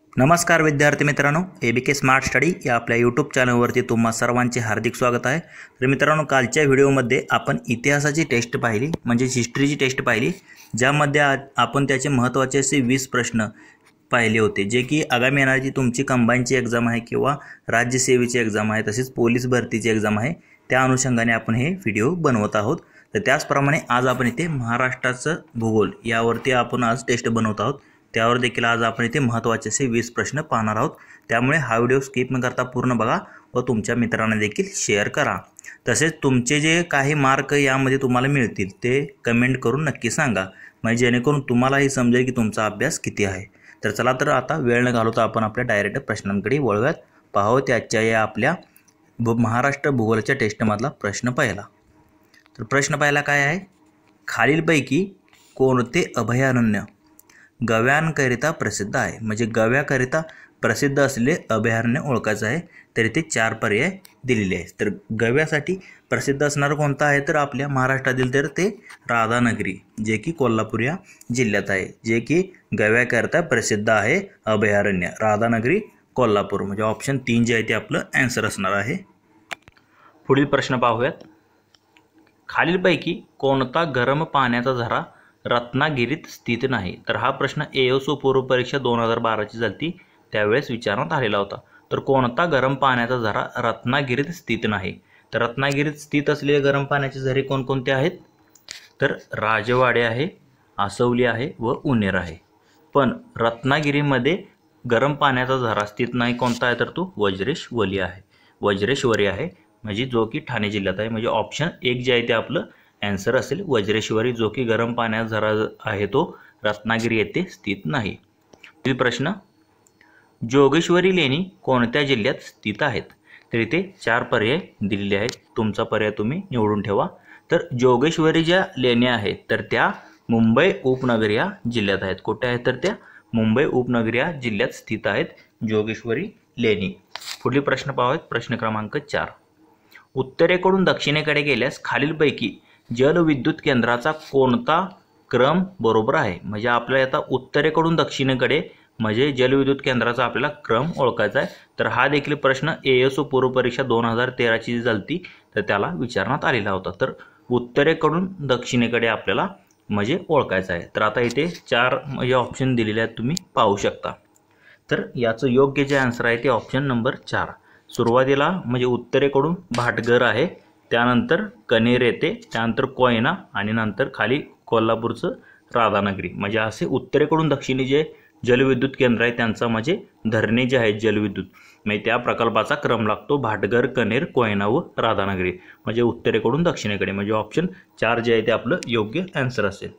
नमस्कार विद्यार्थी मित्रांनो, एबीके स्मार्ट स्टडी या आपल्या यूट्यूब चॅनलवरती तुम्हा सर्वांचे हार्दिक स्वागत आहे। तर मित्रांनो, कालच्या व्हिडिओमध्ये आपण इतिहासाची टेस्ट पाहिली, म्हणजे हिस्ट्रीची टेस्ट पाहिली, ज्यामध्ये आपण त्याचे महत्त्वाचे असे 20 प्रश्न पाहिले होते, जे की आगामी येणारी तुमची कंबाईनची एग्जाम आहे किंवा राज्यसेवेची एग्जाम आहे, तसेच पोलीस भरतीची एग्जाम आहे, त्या अनुषंगाने आपण हे व्हिडिओ बनवत आहोत। तर त्याचप्रमाणे आज आपण इथे महाराष्ट्राचं भूगोल यावरती आपण आज टेस्ट बनवत आहोत। त्यावर देखील आज आपण इथे महत्त्वाचे असे 20 प्रश्न पाहणार आहोत। त्यामुळे हा व्हिडिओ स्किप न करता पूर्ण बघा व तुमच्या मित्रांना देखील शेअर करा। तसेच तुमचे जे काही मार्क यामध्ये तुम्हाला मिळतील ते कमेंट करून नक्की सांगा, म्हणजे जेणेकरून तुम्हालाही समजेल की तुमचा अभ्यास किती आहे। तर चला, तर आता वेळ न घालवता आपण आपल्या डायरेक्ट प्रश्नांकडे वळूयात। पाहू त्याच्या या आपल्या महाराष्ट्र भूगोलाच्या टेस्टमधला प्रश्न पहिला। तर प्रश्न पहिला काय आहे, खालीलपैकी कोणते अभयारण्य गव्यांकरिता प्रसिद्ध आहे? म्हणजे गव्याकरिता प्रसिद्ध असलेले अभयारण्य ओळखायचं आहे। तर इथे 4 पर्याय दिलेले आहेत। तर गव्यासाठी प्रसिद्ध असणारं कोणतं आहे, तर आपल्या महाराष्ट्रातील तर ते राधानगरी, जे की कोल्हापूर या जिल्ह्यात आहे, जे की गव्याकरिता प्रसिद्ध आहे अभयारण्य, राधानगरी कोल्हापूर। म्हणजे ऑप्शन 3 जे आहे ते आपलं आन्सर असणार आहे। पुढील प्रश्न पाहूयात, खालीलपैकी कोणता गरम पाण्याचा झरा रत्नागिरीत स्थित नाही? तर हा प्रश्न एओसो पूर्व परीक्षा 2012ची झाली, त्यावेळेस विचारण्यात आलेला होता। तर कोणता गरम पाण्याचा झरा रत्नागिरीत स्थित नाही? तर रत्नागिरीत स्थित असलेले गरम पाण्याचे झरे कोणकोणते आहेत? तर राजवाडे आहे, आसवली आहे व उन्हेर आहे। पण रत्नागिरीमध्ये गरम पाण्याचा झरा स्थित नाही कोणता आहे, तर तो वज्रेश्वरी आहे, वज्रेश्वरी आहे, म्हणजे जो की ठाणे जिल्ह्यात आहे। म्हणजे ऑप्शन 1 जे आहे ते आपलं आन्सर असेल वज्रेश्वरी, जो की गरम पाण्याचा झरा आहे तो रत्नागिरी येथे स्थित नाही। पुढील प्रश्न, जोगेश्वरी लेणी कोणत्या जिल्ह्यात स्थित आहेत? तर इथे 4 पर्याय दिलेले आहेत, तुमचा पर्याय तुम्ही निवडून ठेवा। तर जोगेश्वरी ज्या लेणी आहेत तर त्या मुंबई उपनगर या जिल्ह्यात आहेत। कुठे आहेत? तर त्या मुंबई उपनगर या जिल्ह्यात स्थित आहेत जोगेश्वरी लेणी। पुढील प्रश्न पाहूयात, प्रश्न क्रमांक 4, उत्तरेकडून दक्षिणेकडे गेल्यास खालीलपैकी जलविद्युत केंद्राचा कोणता क्रम बरोबर आहे? म्हणजे आपल्याला आता उत्तरेकडून दक्षिणेकडे म्हणजे जलविद्युत केंद्राचा आपल्याला क्रम ओळखायचा आहे। तर हा देखील प्रश्न एएसओ पूर्व परीक्षा 2013ची जी झाली तर त्याला विचारण्यात आलेला होता। तर उत्तरेकडून दक्षिणेकडे आपल्याला म्हणजे ओळखायचं आहे। तर आता इथे 4 म्हणजे ऑप्शन दिलेले आहेत, तुम्ही पाहू शकता। तर याचं योग्य जे आन्सर आहे ते ऑप्शन नंबर 4। सुरुवातीला म्हणजे उत्तरेकडून भाटघर आहे, त्यानंतर कनेर येते, त्यानंतर कोयना आणि नंतर खाली कोल्हापूरचं राधानगरी। म्हणजे असे उत्तरेकडून दक्षिणी जे जलविद्युत केंद्र आहे त्यांचा म्हणजे धरणे जे आहेत जलविद्युत, म्हणजे त्या प्रकल्पाचा क्रम लागतो भाटघर, कनेर, कोयना व राधानगरी, म्हणजे उत्तरेकडून दक्षिणेकडे। म्हणजे ऑप्शन 4 जे आहे ते आपलं योग्य आन्सर असेल।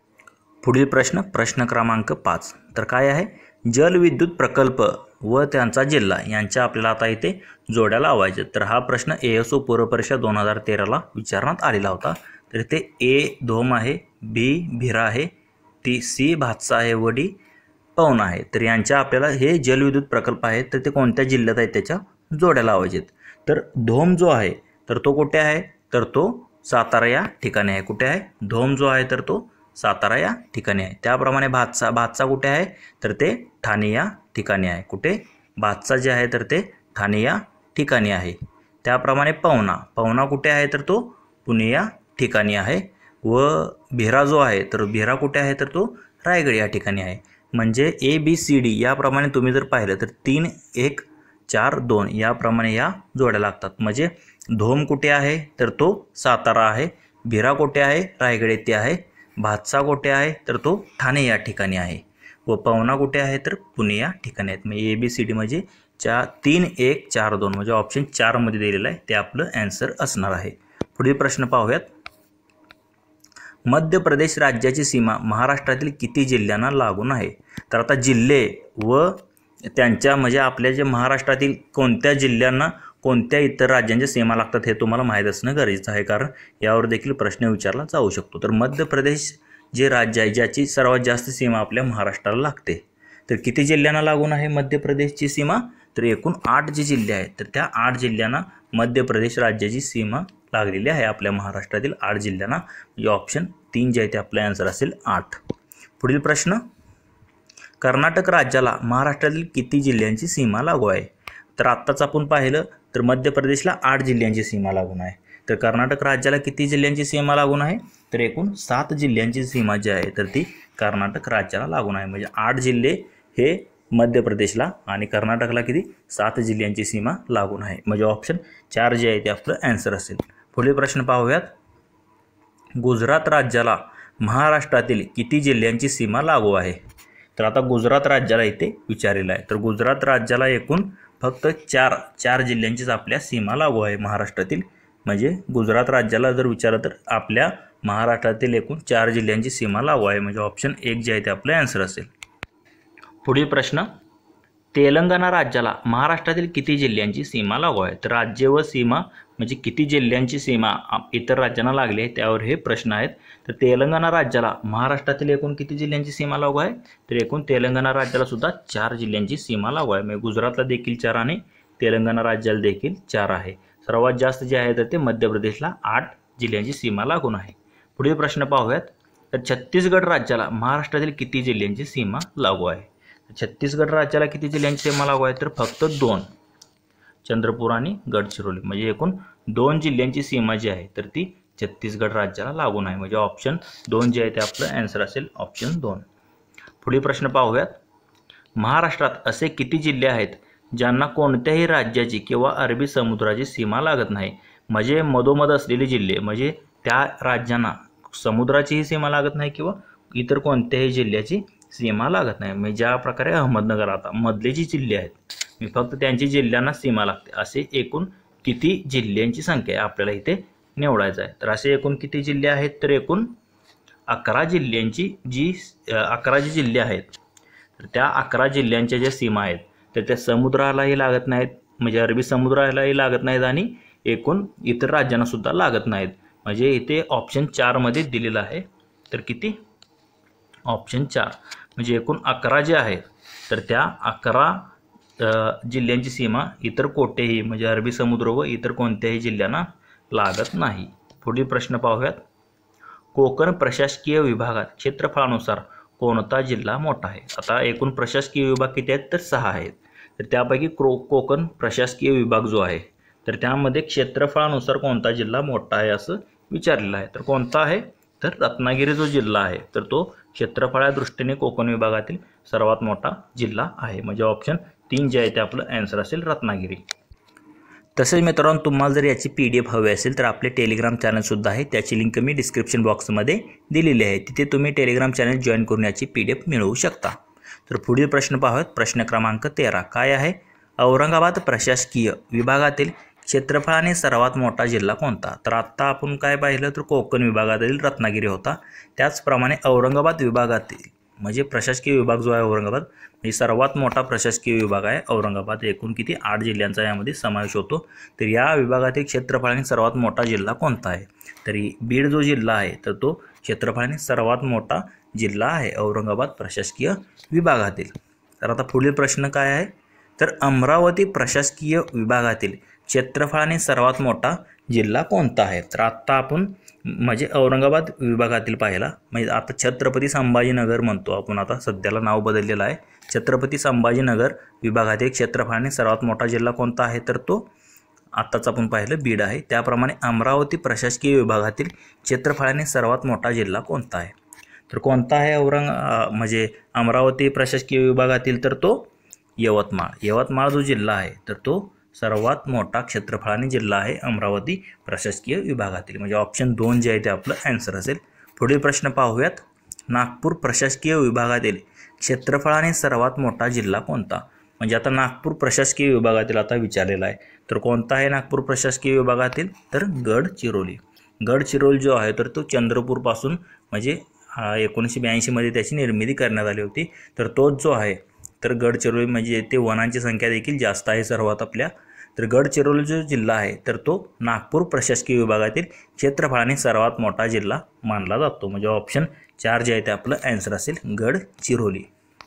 पुढील प्रश्न, प्रश्न क्रमांक 5, तर काय आहे, जलविद्युत प्रकल्प व त्यांचा जिल्हा यांच्या आपल्याला आता इथे जोड्या लावायचे। तर हा प्रश्न एएसओ पूर्व परीक्षा 2013ला विचारण्यात आलेला होता। तर इथे ए धोम आहे, बी भिरा आहे, सी भातसा आहे व डी पवना आहे। तर यांच्या आपल्याला हे जलविद्युत प्रकल्प आहेत तर ते कोणत्या जिल्ह्यात आहेत त्याच्या जोड्या लावायचे। तर धोम जो आहे तर तो कुठे आहे, तर तो सातारा या ठिकाणी आहे। कुठे आहे? धोम जो आहे तर तो सातारा या ठिकाणी आहे। त्याप्रमाणे भातसा कुठे आहे, तर ते ठाणे या ठिकाणी आहे। कुठे? भातसा जे आहे तर ते ठाणे या ठिकाणी आहे। त्याप्रमाणे पवना कुठे आहे, तर तो पुणे या ठिकाणी आहे। व भिरा जो आहे तर भिरा कुठे आहे, तर तो रायगड या ठिकाणी आहे। म्हणजे ABCD याप्रमाणे तुम्ही जर पाहिलं तर 3 1 4 2 याप्रमाणे या जोड्या लागतात। म्हणजे धोम कुठे आहे, तर तो सातारा आहे, भिरा कुठे आहे, रायगड येथे आहे, भातसा कुठे आहे, तर तो ठाणे या ठिकाणी आहे, व पवना कुठे आहे, तर पुणे या ठिकाणी आहेत। म्हणजे ABCD म्हणजे 3 1 4 2 म्हणजे ऑप्शन 4 मध्ये दिलेलं आहे ते आपलं आन्सर असणार आहे। पुढील प्रश्न पाहूयात, मध्य प्रदेश राज्याची सीमा महाराष्ट्रातील किती जिल्ह्यांना लागून आहे? तर आता जिल्हे व त्यांच्या म्हणजे आपल्या जे महाराष्ट्रातील कोणत्या जिल्ह्यांना कोणत्या इतर राज्यांच्या सीमा लागतात हे तुम्हाला माहीत असणं गरजेचं आहे, कारण यावर देखील प्रश्न विचारला जाऊ शकतो। तर मध्य प्रदेश जे राज्य आहे ज्याची सर्वात जास्त सीमा आपल्या महाराष्ट्राला लागते, तर किती जिल्ह्यांना लागून आहे मध्य प्रदेशची सीमा? तर एकूण 8 जे जिल्हे आहेत तर त्या 8 जिल्ह्यांना मध्य प्रदेश राज्याची सीमा लागलेली आहे आपल्या महाराष्ट्रातील 8 जिल्ह्यांना। म्हणजे ऑप्शन 3 जे आहे ते आपलं आन्सर असेल 8। पुढील प्रश्न, कर्नाटक राज्याला महाराष्ट्रातील किती जिल्ह्यांची सीमा लागू आहे? तर आत्ताच आपण पाहिलं तर मध्य प्रदेशला 8 जिल्ह्यांची सीमा लागून आहे. तर कर्नाटक राज्याला किती जिल्ह्यांची सीमा लागून आहे? तर एकूण 7 जिल्ह्यांची सीमा जी आहे तर ती कर्नाटक राज्याला लागून आहे. म्हणजे 8 जिल्हे हे मध्य प्रदेशला आणि कर्नाटकला किती 7 जिल्ह्यांची सीमा लागून आहे. म्हणजे ऑप्शन 4 जे आहे ते आपलं आन्सर असेल. पुढील प्रश्न पाहूयात. गुजरात राज्याला महाराष्ट्रातील किती जिल्ह्यांची सीमा लागू आहे? तर आता गुजरात राज्याला इथे विचारलेलं आहे. तर गुजरात राज्याला एकूण फक्त 4 जिल्ह्यांचीच आपल्या सीमा लागू आहे महाराष्ट्रातील. म्हणजे गुजरात राज्याला जर विचारलं तर आपल्या महाराष्ट्रातील एकूण 4 जिल्ह्यांची सीमा लागू आहे. म्हणजे ऑप्शन 1 जे आहे ते आपलं आन्सर असेल. पुढील प्रश्न. तेलंगणा राज्याला महाराष्ट्रातील किती जिल्ह्यांची सीमा लागू आहे? तर राज्य व सीमा म्हणजे किती जिल्ह्यांची सीमा इतर राज्यांना लागली आहे त्यावर हे प्रश्न आहेत. तर तेलंगणा राज्याला महाराष्ट्रातील एकूण किती जिल्ह्यांची सीमा लागू आहे? तर एकूण तेलंगणा राज्याला सुद्धा 4 जिल्ह्यांची सीमा लागू आहे. म्हणजे गुजरातला देखील 4 आणि तेलंगणा राज्याला देखील 4 आहे. सर्वात जास्त जे आहे तर ते मध्य प्रदेशला 8 जिल्ह्यांची सीमा लागून आहे. पुढील प्रश्न पाहूयात. तर छत्तीसगड राज्याला महाराष्ट्रातील किती जिल्ह्यांची सीमा लागू आहे? छत्तीसगड राज्याला किती जिल्ह्यांची सीमा लागू आहे? तर फक्त 2, चंद्रपूर आणि गडचिरोली. म्हणजे एकूण 2 जिल्ह्यांची सीमा जी आहे तर ती छत्तीसगड राज्याला लागून आहे. म्हणजे ऑप्शन 2 जे आहे ते आपलं आन्सर असेल. ऑप्शन 2. पुढील प्रश्न पाहूयात. महाराष्ट्रात असे किती जिल्हे आहेत ज्यांना कोणत्याही राज्याची किंवा अरबी समुद्राची सीमा लागत नाही? म्हणजे मधोमध असलेले जिल्हे, म्हणजे त्या राज्यांना समुद्राचीही सीमा लागत नाही किंवा इतर कोणत्याही जिल्ह्याची सीमा लागत नाही. म्हणजे ज्या प्रकारे अहमदनगर आता मधले जी जिल्हे आहेत मी फक्त त्यांची जिल्ह्यांना सीमा लागते. असे एकूण किती जिल्ह्यांची संख्या आहे आपल्याला इथे निवडायचं आहे. तर असे एकूण किती जिल्हे आहेत? तर एकूण 11 जिल्ह्यांची 11 जी जिल्हे आहेत तर त्या 11 जिल्ह्यांच्या ज्या सीमा आहेत तर त्या समुद्रालाही लागत नाहीत, म्हणजे अरबी समुद्रालाही लागत नाहीत आणि एकूण इतर राज्यांना सुद्धा लागत नाहीत. म्हणजे इथे ऑप्शन 4 मध्ये दिलेलं आहे. तर किती? ऑप्शन 4. म्हणजे एकूण 11 जे आहेत तर त्या 11 जिल्ह्यांची सीमा इतर कोठेही म्हणजे अरबी समुद्र व इतर कोणत्याही जिल्ह्यांना लागत नाही. पुढील प्रश्न पाहूयात. कोकण प्रशासकीय विभागात क्षेत्रफळानुसार कोणता जिल्हा मोठा आहे? आता एकूण प्रशासकीय विभाग किती आहेत? तर 6 आहेत. तर त्यापैकी कोकण प्रशासकीय विभाग जो आहे तर त्यामध्ये क्षेत्रफळानुसार कोणता जिल्हा मोठा आहे असं विचारलेलं आहे. तर कोणता आहे? तर रत्नागिरी जो जिल्हा आहे तर तो क्षेत्रफळा दृष्टीने कोकण विभागातील सर्वात मोठा जिल्हा आहे. म्हणजे ऑप्शन 3 जे आहे ते आपलं आन्सर असेल रत्नागिरी. तसेच मित्रांनो तुम्हाला जर याची PDF हवी असेल तर आपले टेलिग्राम चॅनलसुद्धा आहे. त्याची लिंक मी डिस्क्रिप्शन बॉक्समध्ये दिलेली आहे. तिथे तुम्ही टेलिग्राम चॅनल जॉईन करून याची PDF मिळवू शकता. तर पुढील प्रश्न पाहूयात. प्रश्न क्रमांक 13 काय आहे? औरंगाबाद प्रशासकीय विभागातील क्षेत्रफळाने सर्वात मोठा जिल्हा कोणता? तर आत्ता आपण काय पाहिलं तर कोकण विभागातील रत्नागिरी होता. त्याचप्रमाणे औरंगाबाद विभागातील म्हणजे प्रशासकीय विभाग जो आहे औरंगाबाद म्हणजे सर्वात मोठा प्रशासकीय विभाग आहे औरंगाबाद. एकूण किती 8 जिल्ह्यांचा यामध्ये समावेश होतो. तर या विभागातील क्षेत्रफळाने सर्वात मोठा जिल्हा कोणता आहे? तरी बीड जो जिल्हा आहे तर तो क्षेत्रफळाने सर्वात मोठा जिल्हा आहे औरंगाबाद प्रशासकीय विभागातील. तर आता पुढील प्रश्न काय आहे? तर अमरावती प्रशासकीय विभागातील क्षेत्रफळाने सर्वात मोठा जिल्हा कोणता आहे? तर आत्ता आपण म्हणजे औरंगाबाद विभागातील पाहिला म्हणजे आता छत्रपती संभाजीनगर म्हणतो आपण, आता सध्याला नाव बदललेलं आहे. छत्रपती संभाजीनगर विभागातील क्षेत्रफळाने सर्वात मोठा जिल्हा कोणता आहे? तर तो आत्ताच आपण पाहिलं बीड आहे. त्याप्रमाणे अमरावती प्रशासकीय विभागातील क्षेत्रफळाने सर्वात मोठा जिल्हा कोणता आहे? तर कोणता आहे म्हणजे अमरावती प्रशासकीय विभागातील? तर तो यवतमाळ. यवतमाळ जो जिल्हा आहे तर तो सर्वात मोठा क्षेत्रफळाने जिल्हा आहे अमरावती प्रशासकीय विभागातील. म्हणजे ऑप्शन 2 जे आहे ते आपलं आन्सर असेल. पुढील प्रश्न पाहूयात. नागपूर प्रशासकीय विभागातील क्षेत्रफळाने सर्वात मोठा जिल्हा कोणता? म्हणजे आता नागपूर प्रशासकीय विभागातील आता विचारलेला आहे. तर कोणता आहे नागपूर प्रशासकीय विभागातील? तर गडचिरोली. गडचिरोली जो आहे तर तो चंद्रपूरपासून म्हणजे 1982 मध्ये त्याची निर्मिती करण्यात आली होती. तर तोच जो आहे तर गडचिरोली म्हणजे येथे वनांची संख्या देखील जास्त आहे सर्वात आपल्या. तर गडचिरोली जो जिल्हा आहे तर तो नागपूर प्रशासकीय विभागातील क्षेत्रफळाने सर्वात मोठा जिल्हा मानला जातो. म्हणजे ऑप्शन 4 जे आहे ते आपलं आन्सर असेल गडचिरोली.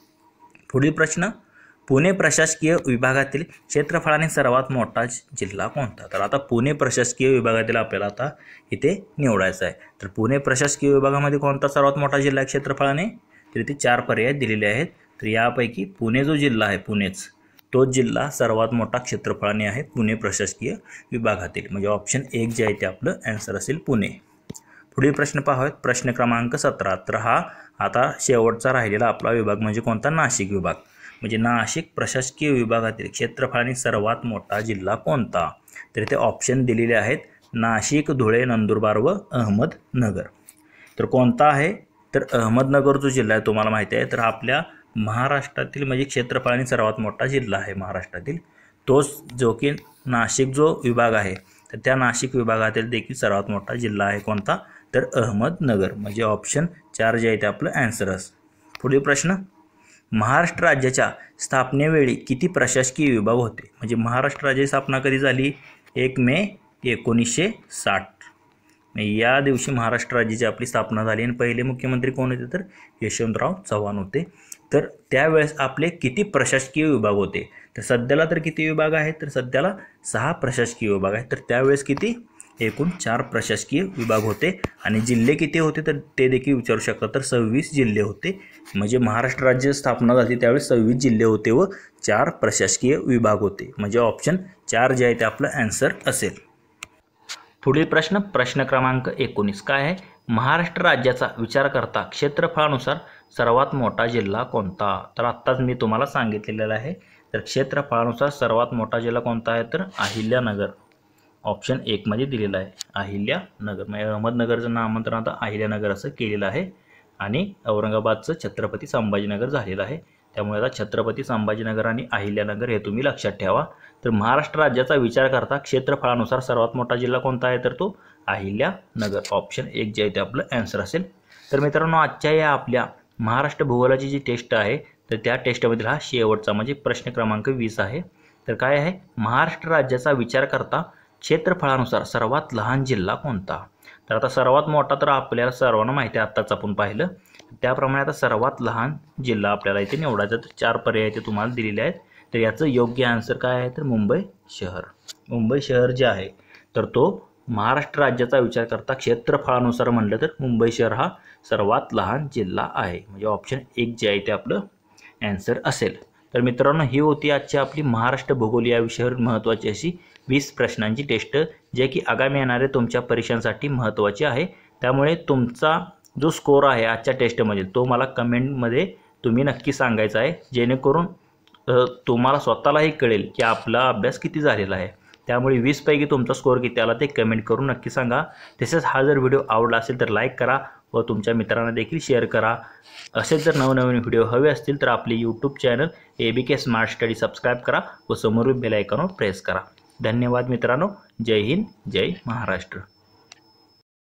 पुढील प्रश्न. पुणे प्रशासकीय विभागातील क्षेत्रफळाने सर्वात मोठा जिल्हा कोणता? तर आता पुणे प्रशासकीय विभागातील आपल्याला आता इथे निवडायचं आहे. तर पुणे प्रशासकीय विभागामध्ये कोणता सर्वात मोठा जिल्हा क्षेत्रफळाने? तर इथे 4 पर्याय दिलेले आहेत. तर यापैकी पुणे जो जिल्हा आहे पुणेच तोच जिल्हा सर्वात मोठा क्षेत्रफळाने आहे पुणे प्रशासकीय विभागातील, म्हणजे ऑप्शन 1 जे आहे ते आपलं आन्सर असेल पुणे. पुढील प्रश्न पाहूयात. प्रश्न क्रमांक 17. तर हा आता शेवटचा राहिलेला आपला विभाग म्हणजे कोणता? नाशिक विभाग. म्हणजे नाशिक प्रशासकीय विभागातील क्षेत्रफळाने सर्वात मोठा जिल्हा कोणता? तर इथे ऑप्शन दिलेले आहेत नाशिक, धुळे, नंदुरबार व अहमदनगर. तर कोणता आहे? तर अहमदनगर जो जिल्हा आहे तुम्हाला माहिती आहे, तर आपल्या महाराष्ट्रातील म्हणजे क्षेत्रफळाने सर्वात मोठा जिल्हा आहे महाराष्ट्रातील. तोच जो की नाशिक जो विभाग आहे तर त्या नाशिक विभागातील देखील सर्वात मोठा जिल्हा आहे कोणता? तर अहमदनगर. म्हणजे ऑप्शन 4 जे आहे ते आपलं आन्सर असेल. पुढील प्रश्न. महाराष्ट्र राज्याच्या स्थापनेवेळी किती प्रशासकीय विभाग होते? म्हणजे महाराष्ट्र राज्याची स्थापना कधी झाली? 1 मे 1960. या दिवशी महाराष्ट्र राज्याची आपली स्थापना झाली आणि पहिले मुख्यमंत्री कोण होते? तर यशवंतराव चव्हाण होते. तर त्यावेळेस आपले किती प्रशासकीय विभाग होते? तर सध्याला तर किती विभाग आहेत? तर सध्याला 6 प्रशासकीय विभाग आहेत. तर त्यावेळेस किती? एकूण 4 प्रशासकीय विभाग होते. आणि जिल्हे किती होते तर ते देखील विचारू शकता. तर 26 जिल्हे होते. म्हणजे महाराष्ट्र राज्य स्थापना झाली त्यावेळेस 26 जिल्हे होते व 4 प्रशासकीय विभाग होते. म्हणजे ऑप्शन 4 जे आहे ते आपलं आन्सर असेल. पुढील प्रश्न. प्रश्न क्रमांक 19. काय आहे? महाराष्ट्र राज्याचा विचार करता क्षेत्रफळानुसार सर्वात मोठा जिल्हा कोणता? तर आत्ताच मी तुम्हाला सांगितलेलं आहे. तर क्षेत्रफळानुसार सर्वात मोठा जिल्हा कोणता आहे? तर अहिल्यानगर. ऑप्शन 1 मध्ये दिलेला आहे अहिल्यानगर. म्हणजे अहमदनगरचं नामांतरण आता अहिल्यानगर असं केलेलं आहे. आणि औरंगाबादचं छत्रपती संभाजीनगर झालेलं आहे. त्यामुळे आता छत्रपती संभाजीनगर आणि अहिल्यानगर हे तुम्ही लक्षात ठेवा. तर महाराष्ट्र राज्याचा विचार करता क्षेत्रफळानुसार सर्वात मोठा जिल्हा कोणता आहे? तर तो अहिल्यानगर. ऑप्शन 1 जे आहे ते आपलं आन्सर असेल. तर मित्रांनो, आजच्या या आपल्या महाराष्ट्र भूगोलाची जी टेस्ट आहे तर त्या टेस्टमधील हा शेवटचा म्हणजे प्रश्न क्रमांक 20 आहे. तर काय आहे? महाराष्ट्र राज्याचा विचार करता क्षेत्रफळानुसार सर्वात लहान जिल्हा कोणता? तर आता सर्वात मोठा तर आपल्याला सर्वांना माहिती आहे, आत्ताच आपण पाहिलं. त्याप्रमाणे आता सर्वात लहान जिल्हा आपल्याला इथे निवडायचा. तर 4 पर्याय इथे तुम्हाला दिलेले आहेत. तर याचं योग्य आन्सर काय आहे? तर मुंबई शहर. मुंबई शहर जे आहे तर तो महाराष्ट्र राज्याचा विचार करता क्षेत्रफळानुसार म्हणलं तर मुंबई शहर हा सर्वात लहान जिल्हा आहे. म्हणजे ऑप्शन 1 जे आहे ते आपलं आन्सर असेल. तर मित्रांनो, ही होती आजची आपली महाराष्ट्र भूगोल या विषयावर महत्त्वाची अशी 20 प्रश्नांची टेस्ट, जे की आगामी येणाऱ्या तुमच्या परीक्षांसाठी महत्त्वाची आहे. त्यामुळे तुमचा जो स्कोर आहे आजच्या टेस्टमध्ये तो मला कमेंटमध्ये तुम्ही नक्की सांगायचा आहे, जेणेकरून तुम्हाला स्वतःलाही कळेल की आपला अभ्यास किती झालेला आहे. त्यामुळे 20 पैकी तुमचा स्कोर किती आला ते कमेंट करून नक्की सांगा. तसेच हा जर व्हिडिओ आवडला असेल तर लाईक करा व तुमच्या मित्रांना देखील शेअर करा. असेच जर नवनवीन व्हिडिओ हवे असतील तर आपले YouTube channel ABK smart study subscribe करा व समोरील बेल आयकॉनवर प्रेस करा. धन्यवाद मित्रांनो. जय हिंद, जय महाराष्ट्र.